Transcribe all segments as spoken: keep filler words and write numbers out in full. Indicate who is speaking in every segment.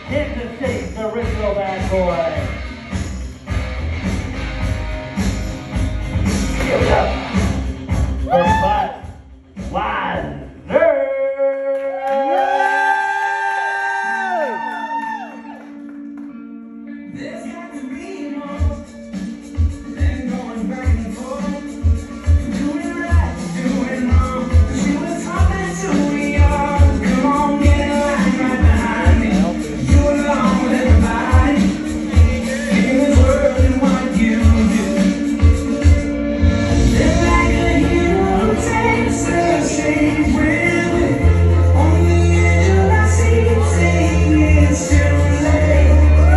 Speaker 1: Kansas State, the original bad boy. Give up for Buzz Weiser.
Speaker 2: There's got to be more than going back and forth, doing right, doing wrong. She was talking to me, y'all. Come on, get in line right behind me. You along with everybody in this world and what you do. Live like a hero, takes the same with it. On the edge of my seat, saying it's too late.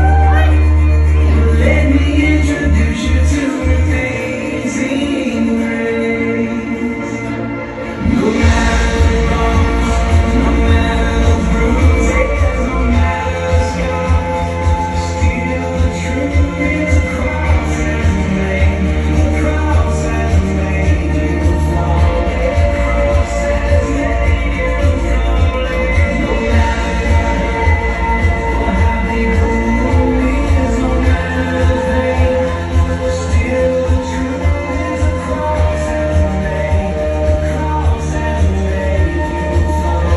Speaker 2: Let me introduce you to amazing grace. No matter the wrongs, no matter the bruises, no matter the scars, still the truth is a cross has made, a cross has made you fall, a cross has made you fall. No matter how they prove is, no matter the pain, still the truth is a cross has made, a cross has made you fall.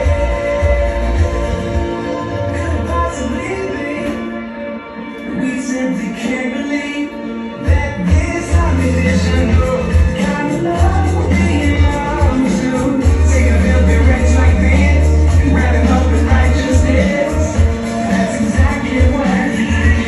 Speaker 2: Could it possibly be we simply can't believe that this unconditional kind of love will be enough to take a filthy wretch like this and wrap him up in righteousness? That's exactly what he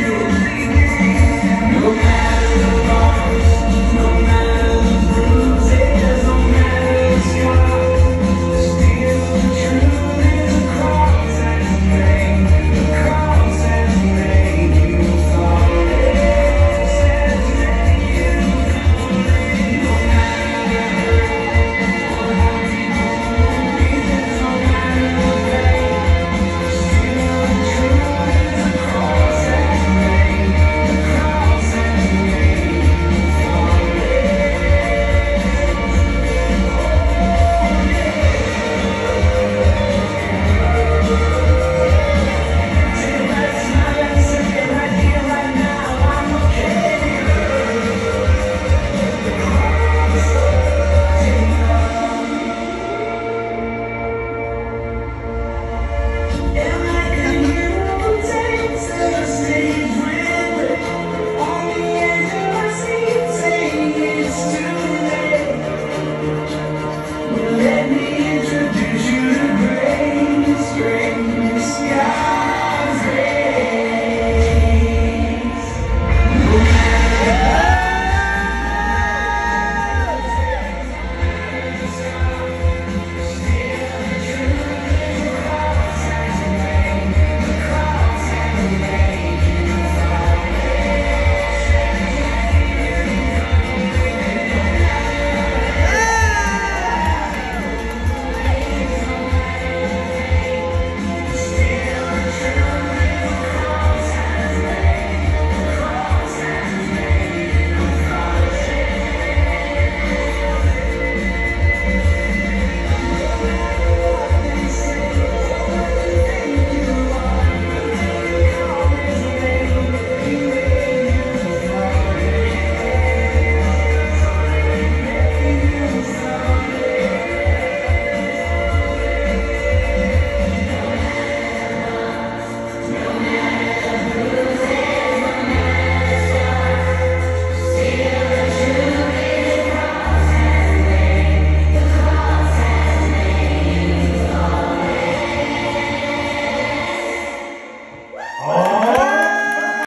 Speaker 2: did. No matter the wrongs, no matter the bruises, no matter the scars, still the truth is a cross has made, a cross has made you fall. A cross has made you fall. No matter the hurt or how people is, no matter the pain, still the truth is a cross has made, a cross has made you fall. Take a breath, smile and say it right here, right now. I'm okay. And like a hero takes the stage with it, on the edge of my seat, saying it's too late. Well, let me introduce you to grace, grace, God's grace. No matter the scars, still the truth is a cross has made, a cross has made you fall. Still the truth is a cross has made, a cross has made you fall. They say what you think you are, until you call his name, he made you fall. Made you fall. No matter the bruises,